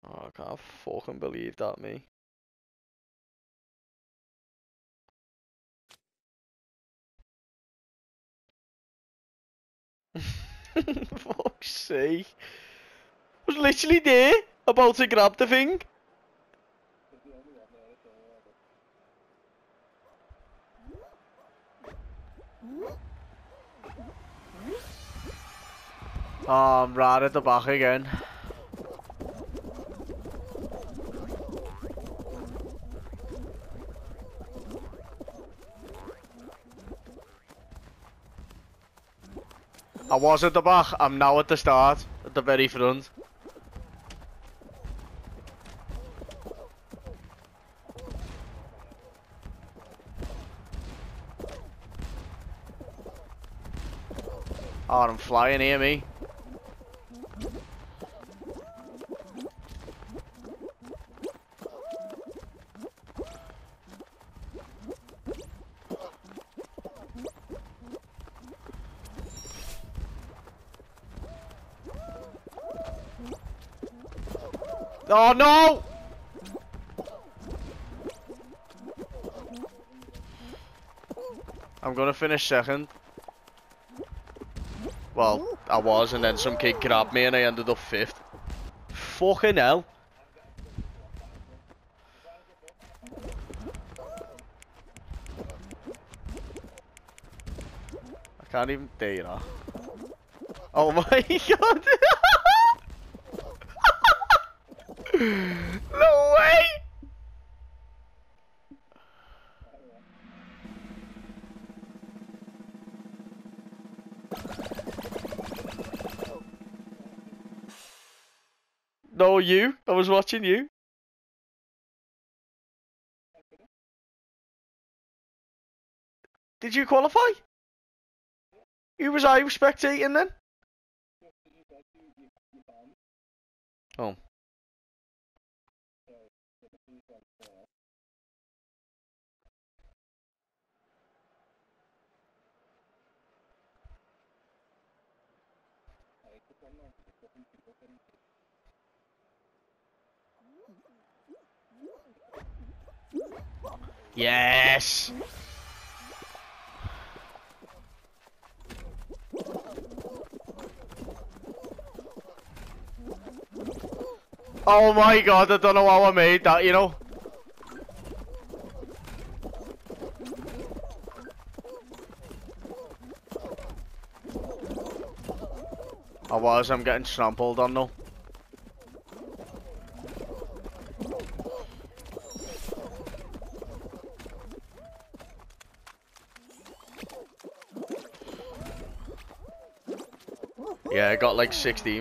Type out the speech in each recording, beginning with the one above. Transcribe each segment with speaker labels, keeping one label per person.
Speaker 1: Oh, I can't fucking believe that, me. Fuck's sake. I was literally there, about to grab the thing. Oh, I'm right at the back again. I was at the back, I'm now at the start, at the very front. Oh, I'm flying here, me. Oh no! I'm gonna finish second. Well, I was, and then some kid grabbed me and I ended up fifth. Fucking hell. I can't even do that. Oh my god! No way! No, you. I was watching you. Did you qualify? Who was I spectating then? Oh. Yes! Oh my god, I don't know how I made that, you know? I'm getting trampled on though. Yeah, I got like 16th.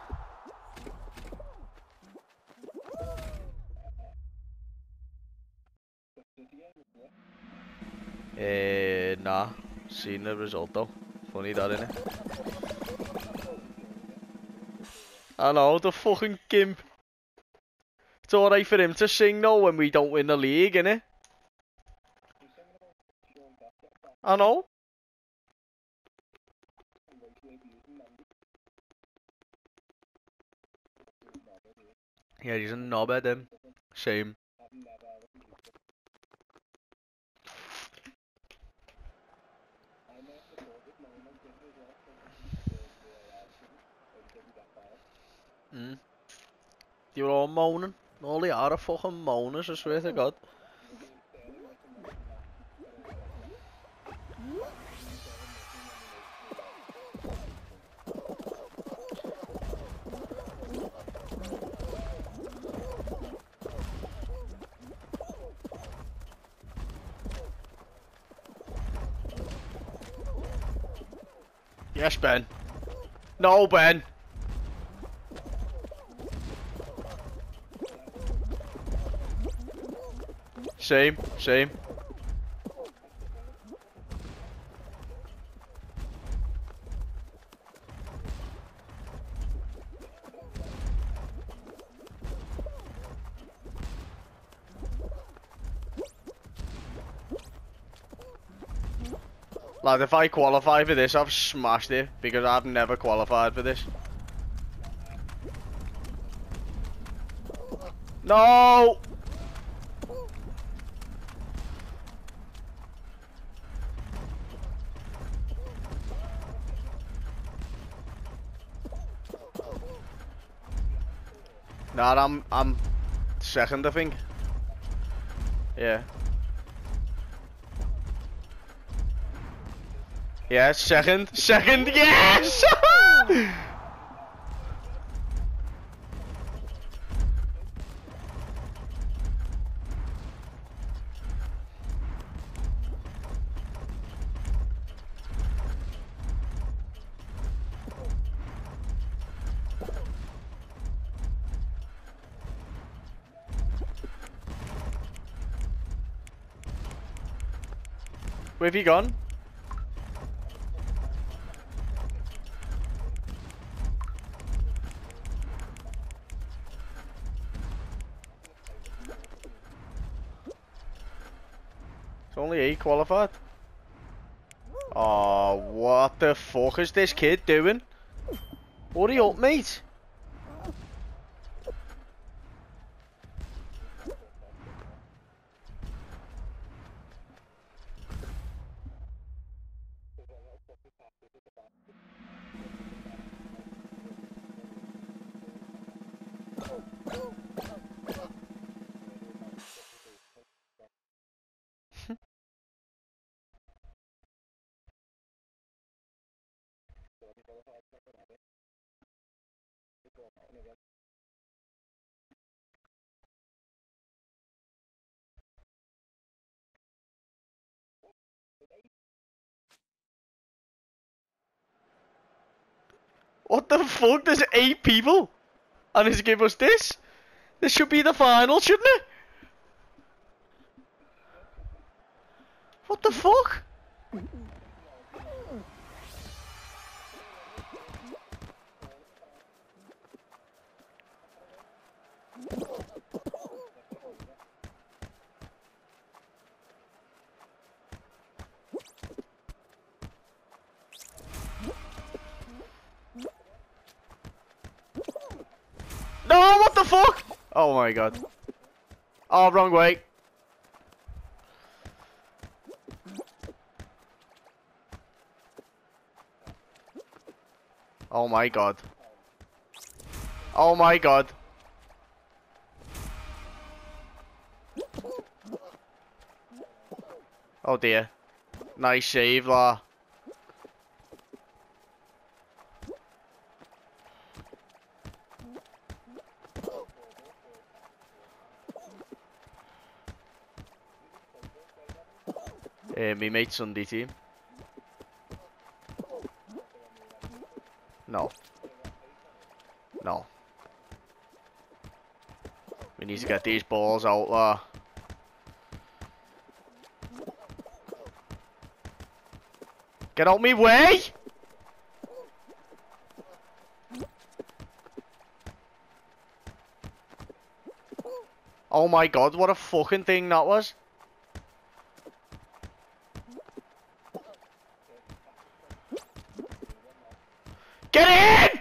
Speaker 1: Nah. Seen the result though. Funny that, innit? I know, the fucking gimp. It's alright for him to sing though when we don't win the league, innit? I know. Yeah, he's a knobhead, him. Shame. You're all moaning. All they are fucking moaners, I swear to God. Yes, Ben. No, Ben. Same, same. Lad, if I qualify for this, I've smashed it, because I've never qualified for this. No! Nah, I'm second, I think. Yeah. Yeah, second. Second, yes! Where have you gone? It's only 8 qualified. Oh, what the fuck is this kid doing? Hurry up, mate. What the fuck? There's 8 people? And he's give us this? This should be the final, shouldn't it? What the fuck? No, what the fuck? Oh my god. Oh, wrong way. Oh my god. Oh my god. Oh dear. Nice save, lah. Me mate Sunday team. No. No. We need to get these balls out there. Get out me way! Oh my god, what a fucking thing that was. Get in!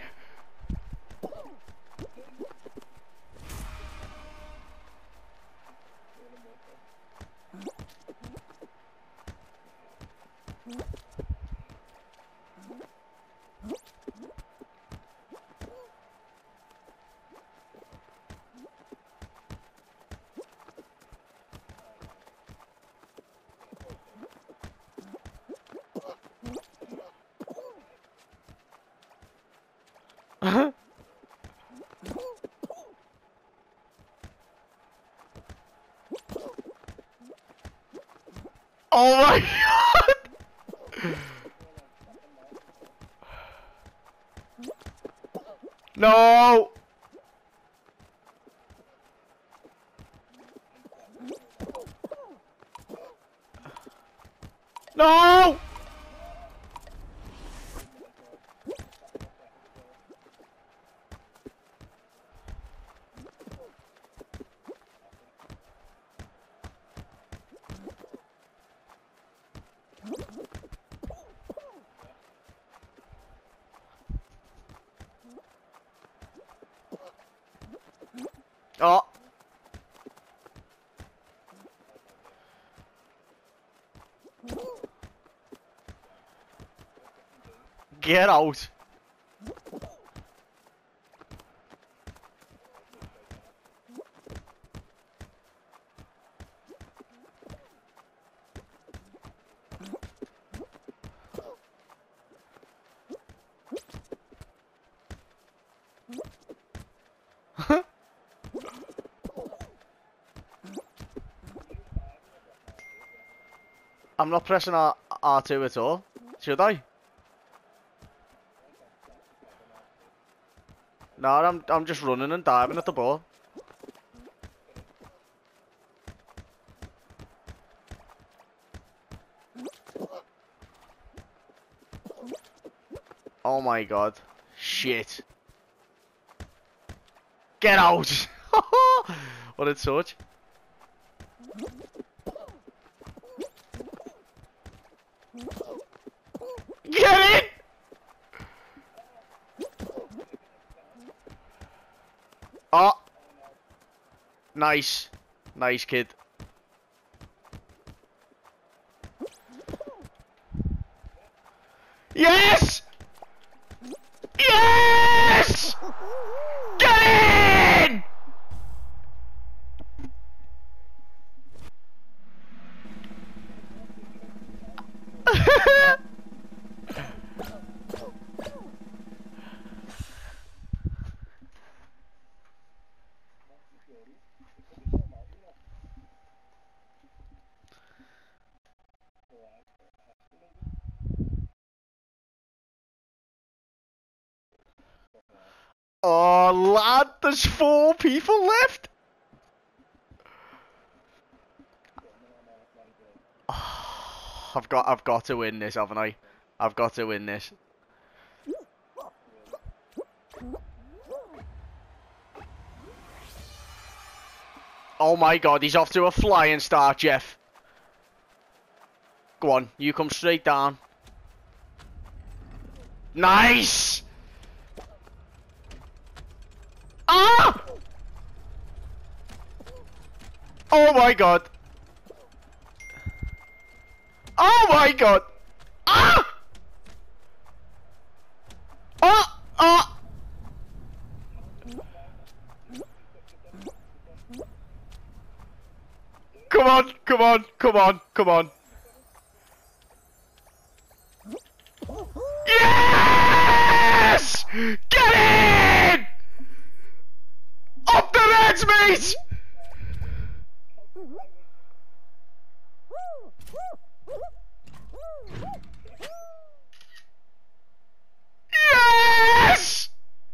Speaker 1: Oh my god! No! No! Oh. Get out. I'm not pressing R2 at all. Should I? No, I'm just running and diving at the ball. Oh my god. Shit. Get out! What a touch. Get it! Oh. Nice. Nice, kid. Yes! Yes! Get in! Oh, lad, there's 4 people left. Oh, I've got to win this, haven't I? I've got to win this. Oh my god, he's off to a flying start, Jeff. Go on, you come straight down. Nice! Ah! Oh my god. Oh my god. Ah! Ah! Ah! Come on, come on, come on, come on. Yes! Get in! Up the legs, mate! Yes!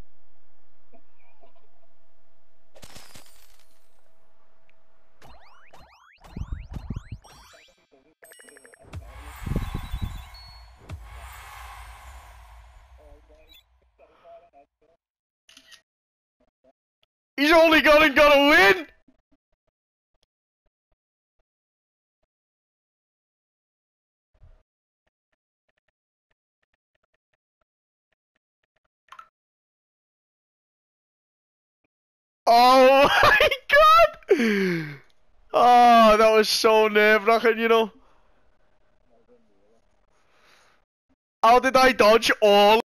Speaker 1: He's only gonna win! Oh my god! Oh, that was so nerve-wracking, you know. How did I dodge all